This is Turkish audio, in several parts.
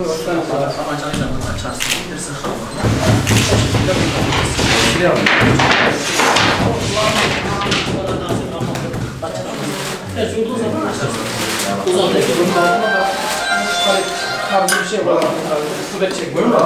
Tabancanıyla açarsın. İndirsin kalmadan. Evet, vurduğun zaman açarsın. Uzandaki bunun altına bak. Tarzı bir şey var. Kuvvet çekmiyor mu?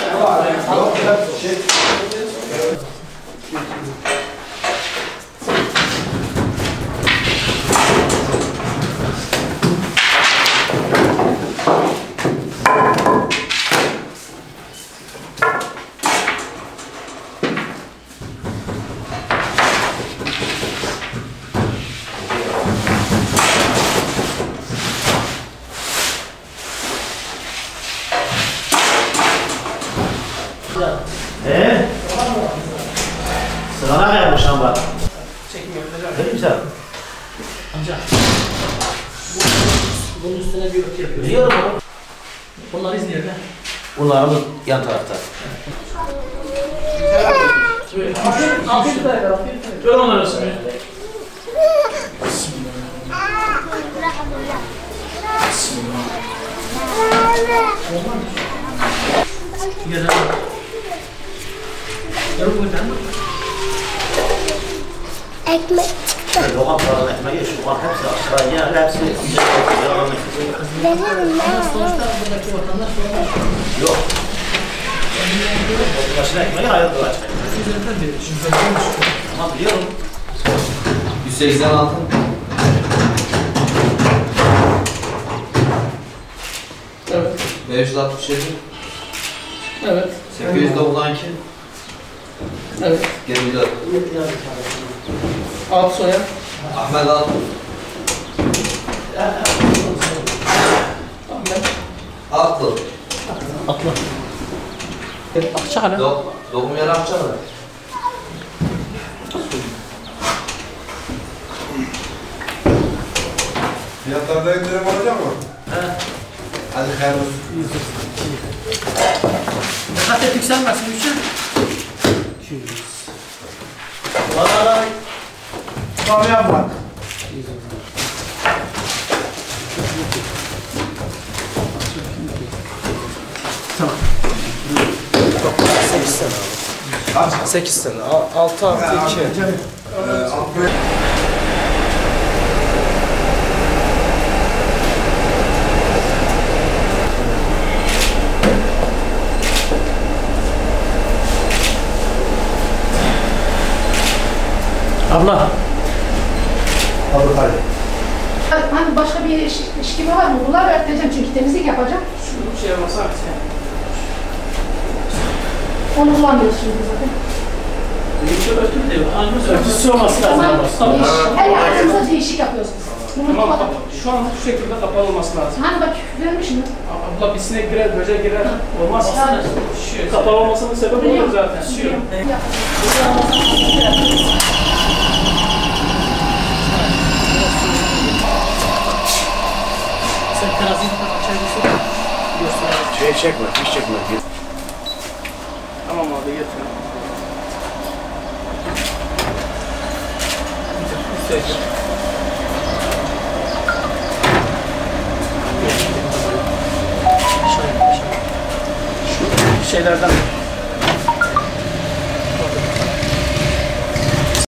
Sırana ne yapmışsın bak? Çekim yapacağım. Değil mi sen? Amca. Bunun üstüne bir örtü yapıyoruz. Biliyorum onu. Bunlar izliyor be. Bunlar yan tarafta. Afiyet olsun. Ver onları üstüne. Güzel. Yarım koyacağım. Ekmek çıktı. Lokantların ekmeği şu var hepsi aşağıya hepsi Denerim Sonuçta buradaki vatandaş yok. Başına ekmeği ayrıldı açmak. üzerinden bir Ama biliyorum. 186. Evet. 567. Evet. 892. Evet. 24. Alt soyad. Ahmet Altun. Ahmet. Aklı. Atla. Akçalı. Doğum yeri Akçalı. Fiyatlarda indirim olacak mı? Evet. Hadi hayırlı olsun. Kaç ettik sen versin Hüsnü? 200. Vay. Mavi yapmak. Tamam. 8 sene abi. Kaç? 8 sene. 6 artı 2. Abla. Hani başka bir iş gibi var mı? Bunlar öğreteceğim çünkü temizlik yapacağım. Şu şeye basar mısın? Onu kullanmıyoruz şimdi zaten. Şu örtü de örtüsü olması lazım. Tamam. Her yaptığımızda değişik yapıyoruz biz. Bunu Tamam, şu an şu şekilde kapalı olması lazım. Hani bak vermiş mi? Abla bir sinek girer, böcek girer. Olmaz. Şu kapalı olmasının sebebi olur zaten. Şu. Sen teraziyi açabilirsin. Göster. Şey çekme, hiç çekme. Tamam abi getir. Üstelik. Şu şeylerden